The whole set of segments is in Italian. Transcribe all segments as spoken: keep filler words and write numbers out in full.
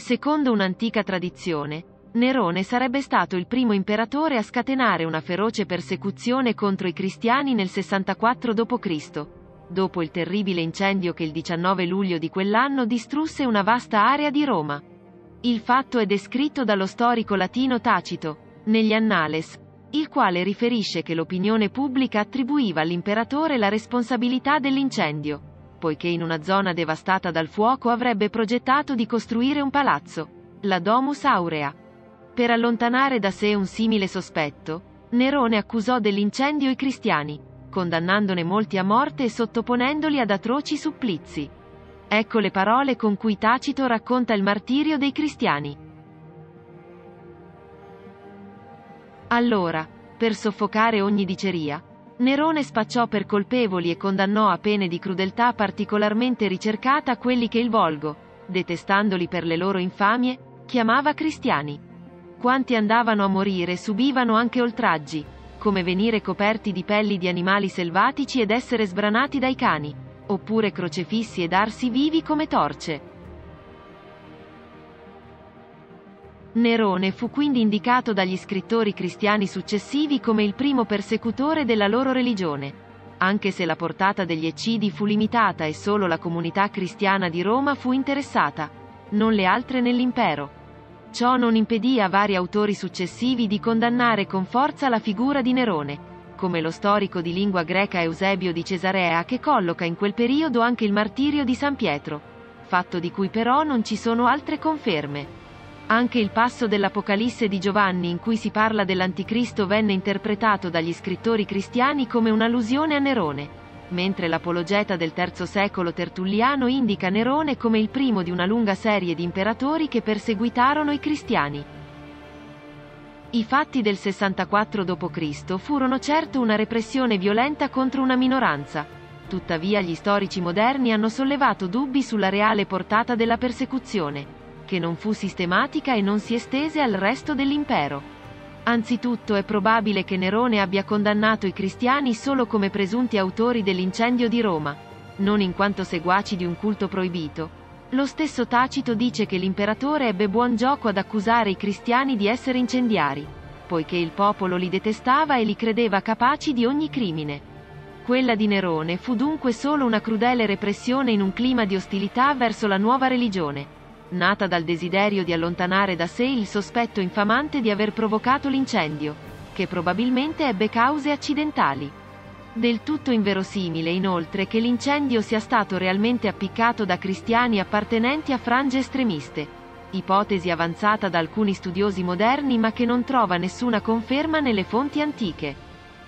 Secondo un'antica tradizione, Nerone sarebbe stato il primo imperatore a scatenare una feroce persecuzione contro i cristiani nel sessantaquattro dopo Cristo, dopo il terribile incendio che il diciannove luglio di quell'anno distrusse una vasta area di Roma. Il fatto è descritto dallo storico latino Tacito, negli Annales, il quale riferisce che l'opinione pubblica attribuiva all'imperatore la responsabilità dell'incendio, poiché in una zona devastata dal fuoco avrebbe progettato di costruire un palazzo, la Domus Aurea. Per allontanare da sé un simile sospetto, Nerone accusò dell'incendio i cristiani, condannandone molti a morte e sottoponendoli ad atroci supplizi. Ecco le parole con cui Tacito racconta il martirio dei cristiani. Allora, per soffocare ogni diceria, Nerone spacciò per colpevoli e condannò a pene di crudeltà particolarmente ricercata quelli che il volgo, detestandoli per le loro infamie, chiamava cristiani. Quanti andavano a morire subivano anche oltraggi, come venire coperti di pelli di animali selvatici ed essere sbranati dai cani, oppure crocefissi ed arsi vivi come torce. Nerone fu quindi indicato dagli scrittori cristiani successivi come il primo persecutore della loro religione, anche se la portata degli eccidi fu limitata e solo la comunità cristiana di Roma fu interessata, non le altre nell'impero. Ciò non impedì a vari autori successivi di condannare con forza la figura di Nerone, come lo storico di lingua greca Eusebio di Cesarea, che colloca in quel periodo anche il martirio di San Pietro, fatto di cui però non ci sono altre conferme. Anche il passo dell'Apocalisse di Giovanni in cui si parla dell'Anticristo venne interpretato dagli scrittori cristiani come un'allusione a Nerone, mentre l'apologeta del terzo secolo Tertulliano indica Nerone come il primo di una lunga serie di imperatori che perseguitarono i cristiani. I fatti del sessantaquattro dopo Cristo furono certo una repressione violenta contro una minoranza, tuttavia gli storici moderni hanno sollevato dubbi sulla reale portata della persecuzione, che non fu sistematica e non si estese al resto dell'impero. Anzitutto è probabile che Nerone abbia condannato i cristiani solo come presunti autori dell'incendio di Roma, non in quanto seguaci di un culto proibito. Lo stesso Tacito dice che l'imperatore ebbe buon gioco ad accusare i cristiani di essere incendiari, poiché il popolo li detestava e li credeva capaci di ogni crimine. Quella di Nerone fu dunque solo una crudele repressione in un clima di ostilità verso la nuova religione, nata dal desiderio di allontanare da sé il sospetto infamante di aver provocato l'incendio, che probabilmente ebbe cause accidentali. Del tutto inverosimile inoltre che l'incendio sia stato realmente appiccato da cristiani appartenenti a frange estremiste, ipotesi avanzata da alcuni studiosi moderni ma che non trova nessuna conferma nelle fonti antiche.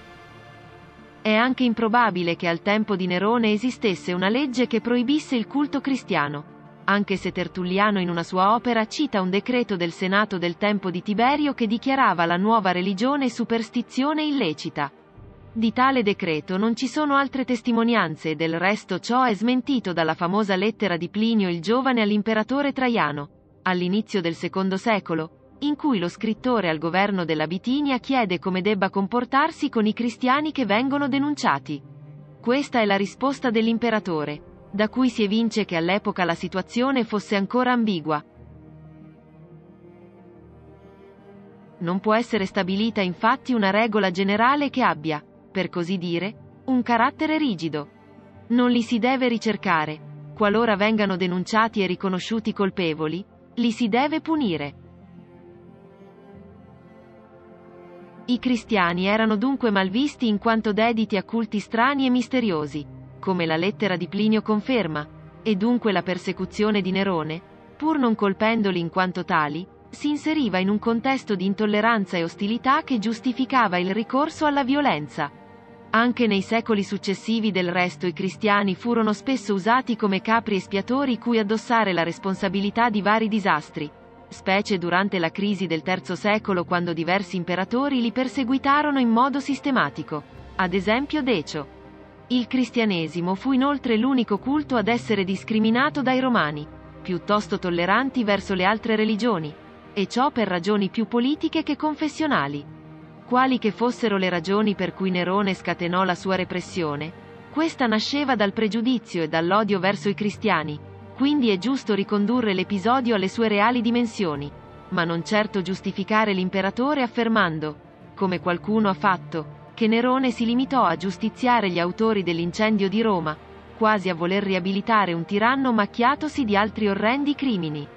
È anche improbabile che al tempo di Nerone esistesse una legge che proibisse il culto cristiano, anche se Tertulliano in una sua opera cita un decreto del Senato del tempo di Tiberio che dichiarava la nuova religione superstizione illecita. Di tale decreto non ci sono altre testimonianze e del resto ciò è smentito dalla famosa lettera di Plinio il Giovane all'imperatore Traiano, all'inizio del secondo secolo, in cui lo scrittore al governo della Bitinia chiede come debba comportarsi con i cristiani che vengono denunciati. Questa è la risposta dell'imperatore, da cui si evince che all'epoca la situazione fosse ancora ambigua. Non può essere stabilita infatti una regola generale che abbia, per così dire, un carattere rigido. Non li si deve ricercare. Qualora vengano denunciati e riconosciuti colpevoli, li si deve punire. I cristiani erano dunque malvisti in quanto dediti a culti strani e misteriosi, come la lettera di Plinio conferma, e dunque la persecuzione di Nerone, pur non colpendoli in quanto tali, si inseriva in un contesto di intolleranza e ostilità che giustificava il ricorso alla violenza. Anche nei secoli successivi del resto i cristiani furono spesso usati come capri espiatori cui addossare la responsabilità di vari disastri, specie durante la crisi del terzo secolo quando diversi imperatori li perseguitarono in modo sistematico, ad esempio Decio. Il cristianesimo fu inoltre l'unico culto ad essere discriminato dai romani, piuttosto tolleranti verso le altre religioni, e ciò per ragioni più politiche che confessionali. Quali che fossero le ragioni per cui Nerone scatenò la sua repressione, questa nasceva dal pregiudizio e dall'odio verso i cristiani, Quindi è giusto ricondurre l'episodio alle sue reali dimensioni, ma non certo giustificare l'imperatore affermando, come qualcuno ha fatto, che Nerone si limitò a giustiziare gli autori dell'incendio di Roma, quasi a voler riabilitare un tiranno macchiatosi di altri orrendi crimini.